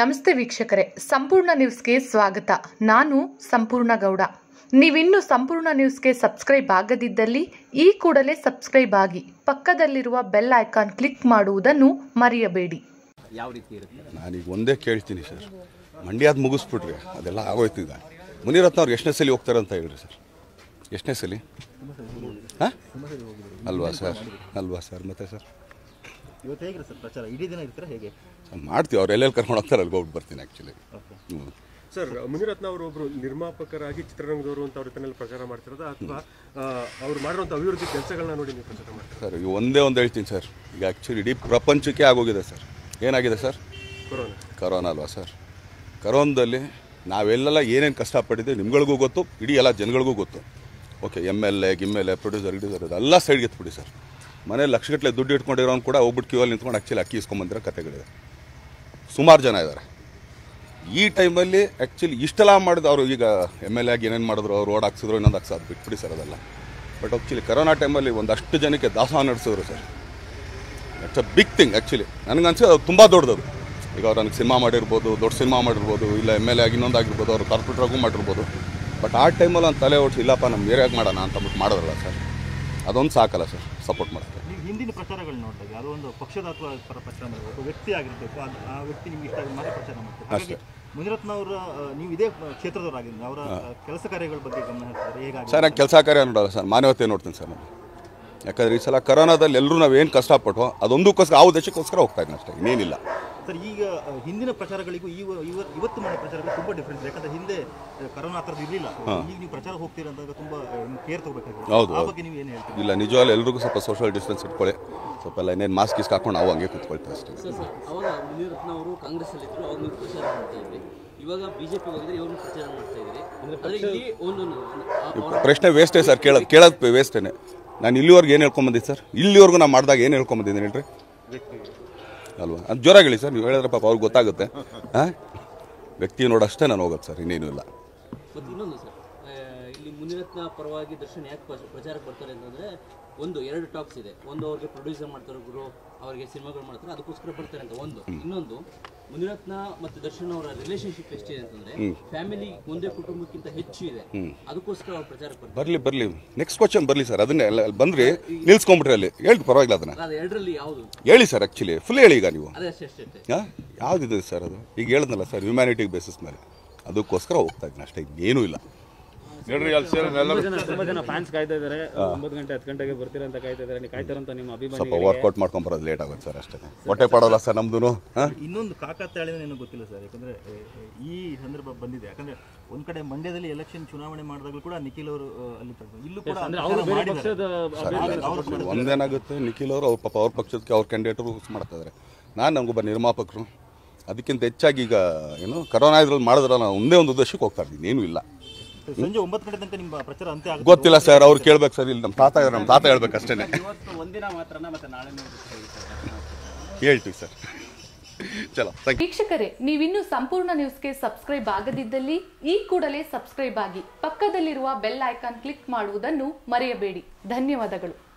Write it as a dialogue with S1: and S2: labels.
S1: ನಮಸ್ತೆ ವೀಕ್ಷಕರೇ, ಸಂಪೂರ್ಣ ನ್ಯೂಸ್ಗೆ ಸ್ವಾಗತ. ನಾನು ಸಂಪೂರ್ಣ ಗೌಡ. ನೀವಿನ್ನೂ ಸಂಪೂರ್ಣ ನ್ಯೂಸ್ಗೆ ಸಬ್ಸ್ಕ್ರೈಬ್ ಆಗದಿದ್ದಲ್ಲಿ ಈ ಕೂಡಲೇ ಸಬ್ಸ್ಕ್ರೈಬ್ ಆಗಿ ಪಕ್ಕದಲ್ಲಿರುವ ಬೆಲ್ ಐಕಾನ್ ಕ್ಲಿಕ್ ಮಾಡುವುದನ್ನು ಮರೆಯಬೇಡಿ.
S2: ಯಾವ ರೀತಿ ಇರುತ್ತೆ?
S3: ನಾನೀಗ ಒಂದೇ ಕೇಳ್ತೀನಿ ಸರ್, ಮಂಡ್ಯದ ಮುಗಿಸ್ಬಿಟ್ರಿ, ಅದೆಲ್ಲ ಆಗೋಯ್ತು. ಈಗ ಮುನಿರತ್ನ ಅವ್ರು ಎಷ್ಟನೇ ಸಲ ಹೋಗ್ತಾರೆ ಅಂತ ಹೇಳ್ರಿ ಸರ್. ಎಷ್ಟನೇ ಸಲ? ಹಾಂ ಅಲ್ವಾ ಸರ್ ಮತ್ತೆ ಸರ್
S2: ಇವತ್ತು ಹೇಗೆ ಸರ್ ಪ್ರಚಾರ? ಇಡೀ ದಿನ ಇರ್ತಾರೆ ಹೇಗೆ
S3: ಮಾಡ್ತೀವಿ? ಅವ್ರು ಎಲ್ಲೆಲ್ಲಿ ಕರ್ಕೊಂಡು ಹೋಗ್ತಾರೆ ಅಲ್ಲಿಗೆ ಹೋಗ್ಬಿಟ್ಟು ಬರ್ತೀನಿ ಆ್ಯಕ್ಚುಲಿ.
S4: ಸರ್, ಮುನಿರತ್ನ ಅವರು ಒಬ್ಬರು ನಿರ್ಮಾಪಕರಾಗಿ ಚಿತ್ರರಂಗದವರು ಅಂತ ಅವ್ರ ತನ್ನಲ್ಲಿ ಪ್ರಚಾರ ಮಾಡ್ತಿರೋದು, ಅಥವಾ ಅವ್ರು ಮಾಡಿರುವಂಥ ಅಭಿವೃದ್ಧಿ ಕೆಲಸಗಳನ್ನ ನೋಡಿ ನೀವು ಪ್ರಚಾರ ಮಾಡ್ತೀರಾ
S3: ಸರ್? ಈಗ ಒಂದೇ ಹೇಳ್ತೀನಿ ಸರ್, ಈಗ ಆ್ಯಕ್ಚುಲಿ ಇಡೀ ಪ್ರಪಂಚಕ್ಕೆ ಆಗೋಗಿದೆ ಸರ್. ಏನಾಗಿದೆ ಸರ್? ಕರೋನಾ ಅಲ್ವಾ ಸರ್? ಕರೋನಾದಲ್ಲಿ ನಾವೆಲ್ಲ ಏನೇನು ಕಷ್ಟಪಟ್ಟಿದ್ದೀವಿ ನಿಮ್ಗಳಿಗೂ ಗೊತ್ತು, ಇಡೀ ಎಲ್ಲ ಜನಗಳಿಗೂ ಗೊತ್ತು. ಓಕೆ, MLA ಪ್ರೊಡ್ಯೂಸರ್ ಅದೆಲ್ಲ ಸೈಡ್ಗೆ ಎತ್ಬಿಡಿ ಸರ್. ಮನೇಲಿ ಲಕ್ಷಗಟ್ಟಲೆ ದುಡ್ಡು ಇಟ್ಕೊಂಡಿರೋನು ಕೂಡ ಹೋಗ್ಬಿಟ್ಟು ಕ್ಯೂವಲ್ಲಿ ನಿಂತ್ಕೊಂಡು ಆ್ಯಕ್ಚುಲಿ ಅಕ್ಕಿ ಇಸ್ಕೊಂಬಂದಿರೋ ಕಥೆಗಳಿದೆ. ಸುಮಾರು ಜನ ಇದ್ದಾರೆ. ಈ ಟೈಮಲ್ಲಿ ಆ್ಯಕ್ಚುಲಿ ಇಷ್ಟೆಲ್ಲ ಮಾಡಿದ್ರು ಅವರು. ಈಗ MLA ಆಗಿ ಏನೇನು ಮಾಡಿದ್ರು, ಅವ್ರು ರೋಡ್ ಹಾಕ್ಸಿದ್ರು, ಇನ್ನೊಂದು ಹಾಕ್ಸೋದು ಬಿಟ್ಬಿಡಿ ಸರ್ ಅದೆಲ್ಲ. ಬಟ್ ಆ್ಯಕ್ಚುಲಿ ಕರೋನಾ ಟೈಮಲ್ಲಿ ಒಂದಷ್ಟು ಜನಕ್ಕೆ ದಾಸೋಹ ನಡೆಸಿದ್ರು sir. It's a big thing actually. ನನಗನ್ಸೋದು ಅದು ತುಂಬ ದೊಡ್ಡದು. ಈಗ ಅವ್ರು ನನಗೆ ಸಿನಿಮಾ ಮಾಡಿರ್ಬೋದು, ದೊಡ್ಡ ಸಿನಿಮಾ ಮಾಡಿರ್ಬೋದು, ಇಲ್ಲ MLA ಆಗಿ ಇನ್ನೊಂದು ಆಗಿರ್ಬೋದು, ಅವ್ರು ಕಾರ್ಪೊರೇಟ್ರಾಗೂ ಮಾಡಿರ್ಬೋದು. ಬಟ್ ಆ ಟೈಮಲ್ಲಿ ಒಂದು ತಲೆ ಓಡಿಸಿ ಇಲ್ಲಪ್ಪ ನಮ್ಮ ಏರಿಯಾಗಿ ಮಾಡೋಣ ಅಂತಬಿಟ್ಟು ಮಾಡೋದಲ್ಲ ಸರ್. ಅದೊಂದು ಸಾಕಲ್ಲ ಸರ್ ಸಪೋರ್ಟ್ ಮಾಡೋಕ್ಕೆ.
S2: ನೀವು ಹಿಂದಿನ ಪ್ರಚಾರಗಳು ನೋಡಿದಾಗ ಅದು ಒಂದು ಪಕ್ಷದ ಅಥವಾ ಪ್ರಚಾರ ಮಾಡಬೇಕು, ಒಬ್ಬ ವ್ಯಕ್ತಿ ಆಗಿರಬೇಕು, ಆ ವ್ಯಕ್ತಿ ನಿಮ್ಗೆ ಇಷ್ಟ ಆಗಿ ಮಾತ್ರ ಪ್ರಚಾರ ಮಾಡ್ತಾರೆ. ಹಾಗಾಗಿ ಮುನಿರತ್ನ ಅವರ ನೀವು ಇದೇ ಕ್ಷೇತ್ರದವರಾಗಿದ್ದು ಅವರ ಕೆಲಸ ಕಾರ್ಯಗಳ ಬಗ್ಗೆ ಗಮನ ಹರಿಸಿದ್ರೆ ಹೇಗಾಗಿ?
S3: ಸರ್, ನಾನು ಕೆಲಸ ಕಾರ್ಯ ನೋಡಲ್ಲ ಸರ್, ಮಾನವತೆ ನೋಡ್ತೀನಿ ಸರ್ ನಾನು. ಯಾಕಂದರೆ ಈ ಸಲ ಕರೋನಾದಲ್ಲಿ ಎಲ್ಲರೂ ನಾವೇನು ಕಷ್ಟಪಟ್ಟು ಅದೊಂದಕ್ಕೋಸ್ಕರ ಆ ಉದ್ದೇಶಕ್ಕೋಸ್ಕರ ಹೋಗ್ತಾ ಇದ್ದೀನಿ ಅಷ್ಟೇ, ಇನ್ನೇನಿಲ್ಲ
S2: ಸರ್. ಈಗ ಹಿಂದಿನ ಪ್ರಚಾರಗಳಿಗೂ ಇವತ್ತು ಮಾಡೋ ಪ್ರಚಾರಗಳು ತುಂಬ ಡಿಫ್ರೆನ್ಸ್. ಯಾಕಂದರೆ ಹಿಂದೆ ಕರೋನಾ ಆ ಥರದ್ದು ಇರಲಿಲ್ಲ. ಈಗ ನೀವು ಪ್ರಚಾರ ಹೋಗ್ತೀರ ಅಂದಾಗ ತುಂಬ ಕೇರ್ ತಗೋಬೇಕಾಗುತ್ತೆ.
S3: ಹೌದು,
S2: ಆ ಬಗ್ಗೆ ನೀವು ಏನು ಹೇಳ್ತೀರಿ?
S3: ಇಲ್ಲ, ನಿಜವಾಗ್ಲೂ ಎಲ್ರಿಗೂ ಸ್ವಲ್ಪ ಸೋಷಿಯಲ್ ಡಿಸ್ಟೆನ್ಸ್ ಇಟ್ಕೊಳ್ಳಿ. ಸ್ವಲ್ಪ ಎಲ್ಲ ಇನ್ನೇನು ಮಾಸ್ಕ್ ಗೀಸ್ಕ್ ಹಾಕೊಂಡು ನಾವು ಹಂಗೆ ಕೂತ್ಕೊಳ್ತೀವಿ ಅಷ್ಟೇ.
S5: ಅವಾಗ ಮುನಿರತ್ನ ಅವರು ಕಾಂಗ್ರೆಸ್ಸಲ್ಲಿ ಇದ್ರು, ಅವಾಗ ನೀವು ಪ್ರಚಾರ ಮಾಡ್ತಾ ಇದ್ರಿ. ಇವಾಗ ಬಿಜೆಪಿ ಹೋಗಿದ್ರೆ ಇವ್ರನ್ನ ಪ್ರಚಾರ ಮಾಡ್ತಾ ಇದ್ರಿ.
S3: ಪ್ರಶ್ನೆ ವೇಸ್ಟೇ ಸರ್, ಕೇಳೋದು ವೇಸ್ಟೇನೆ. ನಾನು ಇಲ್ಲಿವರೆಗೂ ಏನು ಹೇಳ್ಕೊಂಬಂದಿದ್ದೆ ಸರ್? ಇಲ್ಲಿವರೆಗೂ ನಾನು ಮಾಡಿದಾಗ ಏನು ಹೇಳ್ಕೊಂಬಂದಿದ್ದೀನಿ ಹೇಳ್ರಿ ಅಲ್ವಾ? ಅದು ಜೋರಾಗಿ ಹೇಳಿ ಸರ್, ನೀವು ಹೇಳಿದ್ರೆ ಪಾಪ ಅವ್ರಿಗೆ ಗೊತ್ತಾಗುತ್ತೆ. ಹಾಂ, ವ್ಯಕ್ತಿ ನೋಡಷ್ಟೇ ನಾನು ಹೋಗೋದು ಸರ್, ಇನ್ನೇನು ಇಲ್ಲ.
S5: ಮತ್ತು ಇನ್ನೊಂದು ಸರ್, ಇಲ್ಲಿ ಮುನಿರತ್ನ ಪರವಾಗಿ ದರ್ಶನ್ ಯಾಕೆ ಪ್ರಚಾರಕ್ಕೆ ಬರ್ತಾರೆ ಅಂತಂದರೆ, ಎರಡು ಟಾಕ್ಸ್ ಇದೆ. ಒಂದು, ಅವ್ರಿಗೆ ಪ್ರೊಡ್ಯೂಸರ್ ಮಾಡ್ತಾರೆ ಗುರು, ಅವರಿಗೆ ಸಿನಿಮಾಗಳು ಮಾಡ್ತಾರೆ, ಅದಕ್ಕೋಸ್ಕರ ಬರ್ತಾರೆ ಅಂತ ಒಂದು. ಇನ್ನೊಂದು, ಮುನಿರತ್ನ ಮತ್ತು ದರ್ಶನ್ ಅವರ ರಿಲೇಶನ್ಶಿಪ್ ಎಷ್ಟಿದೆ ಅಂತಂದ್ರೆ ಫ್ಯಾಮಿಲಿ ಒಂದೇ ಕುಟುಂಬಕ್ಕಿಂತ ಹೆಚ್ಚು ಇದೆ, ಅದಕ್ಕೋಸ್ಕರ ಅವ್ರು ಪ್ರಚಾರಕ್ಕೆ ಬರ್ಲಿ. ನೆಕ್ಸ್ಟ್ ಕ್ವಶನ್ ಬರಲಿ ಸರ್. ಅದನ್ನೇ ಬಂದ್ರಿ ನಿಲ್ಸ್ಕೊಂಡ್ಬಿಟ್ರೆ ಅಲ್ಲಿ ಹೇಳಿ ಪರವಾಗಿಲ್ಲ. ಅದನ್ನ ಎರಡರಲ್ಲಿ ಯಾವುದು ಹೇಳಿ
S3: ಸರ್? ಆ್ಯಕ್ಚುಲಿ ಫುಲ್ ಹೇಳಿ. ಈಗ ನೀವು ಹಾಂ ಯಾವುದಿದೆ ಸರ್? ಅದು ಈಗ ಹೇಳಿದ್ನಲ್ಲ ಸರ್, ಹ್ಯುಮ್ಯಾನಿಟಿ ಬೇಸಿಸ್ ಮೇಲೆ, ಅದಕ್ಕೋಸ್ಕರ ಹೋಗ್ತಾ ಇದ್ದೀನಿ ಅಷ್ಟೇ, ಏನೂ ಇಲ್ಲ.
S6: ತುಂಬಾ ಜನ ಫ್ಯಾನ್ಸ್ ಕಾಯ್ತಾ ಇದ್ದಾರೆ. 9 ಗಂಟೆ 10 ಗಂಟೆಗೆ ಬರ್ತೀರಾ ಅಂತ ಕಾಯ್ತಾ ಇದ್ದಾರೆ. ನೀವು ಕಾಯ್ತಾರಂತ ನಿಮ್ಮ ಅಭಿಮಾನಿ
S3: ಸ್ವಲ್ಪ ವರ್ಕೌಟ್ ಮಾಡ್ಕೊಂಡು ಬರೋದು ಲೇಟ್ ಆಗುತ್ತೆ ಸರ್ ಅಷ್ಟೇ. ಹೊಟ್ಟೆ ಪಡೋಲ್ಲ ಸರ್ ನಮ್ದು.
S2: ಇನ್ನೊಂದು ಕಾಕತಾಳಿನ ನನಗೆ ಗೊತ್ತಿಲ್ಲ ಸರ್, ಯಾಕಂದ್ರೆ ಈ ಸಂದರ್ಭ ಬಂದಿದೆ. ಯಾಕಂದ್ರೆ ಒಂದ್ ಕಡೆ ಮಂಡ್ಯದಲ್ಲಿ ಎಲೆಕ್ಷನ್ ಚುನಾವಣೆ ಮಾಡಿದಾಗಲೂ ಕೂಡ ನಿಖಿಲ್ ಅವರು ಅಲ್ಲಿ ಇಲ್ಲೂ ಕೂಡ
S3: ಒಂದೇನಾಗುತ್ತೆ, ನಿಖಿಲ್ ಅವರು ಪಾಪ ಅವ್ರ ಪಕ್ಷಕ್ಕೆ ಅವ್ರ ಕ್ಯಾಂಡಿಡೇಟ್ ಮಾಡ್ತಾ ಇದ್ದಾರೆ. ನಾನು ನಮಗೊಬ್ಬ ನಿರ್ಮಾಪಕರು, ಅದಕ್ಕಿಂತ ಹೆಚ್ಚಾಗಿ ಈಗ ಏನು ಕರೋನಾ ಇದ್ರಲ್ಲಿ ಮಾಡಿದ್ರಲ್ಲ, ನಾನು ಒಂದೇ ಒಂದು ಉದ್ದೇಶಕ್ಕೆ ಹೋಗ್ತಾ ಇದ್ದೀನಿ, ಏನೂ ಇಲ್ಲ.
S2: ಸಂಜೆ 9 ಗಂಟೆ ತನಕ ನಿಮ್ಮ ಪ್ರಚಾರ ಅಂತ್ಯ ಆಗುತ್ತೆ
S3: ಗೊತ್ತಿಲ್ಲ ಸರ್, ಅವ್ರು ಕೇಳ್ಬೇಕು ಸರ್. ಇಲ್ಲಿ ನಮ್ಮ ತಾತ ಹೇಳ್ಬೇಕು ಅಷ್ಟೇ.
S6: ಒಂದಿನ ಮಾತ್ರನಾ ಮತ್ತೆ ನಾಳೆ
S3: ಹೇಳ್ತೀವಿ ಸರ್. ಚಲೋ,
S1: ವೀಕ್ಷಕರೇ, ನೀವಿನ್ನೂ ಸಂಪೂರ್ಣ ನ್ಯೂಸ್ಗೆ ಸಬ್ಸ್ಕ್ರೈಬ್ ಆಗದಿದ್ದಲ್ಲಿ ಈ ಕೂಡಲೇ ಸಬ್ಸ್ಕ್ರೈಬ್ ಆಗಿ ಪಕ್ಕದಲ್ಲಿರುವ ಬೆಲ್ ಐಕಾನ್ ಕ್ಲಿಕ್ ಮಾಡುವುದನ್ನು ಮರೆಯಬೇಡಿ. ಧನ್ಯವಾದಗಳು.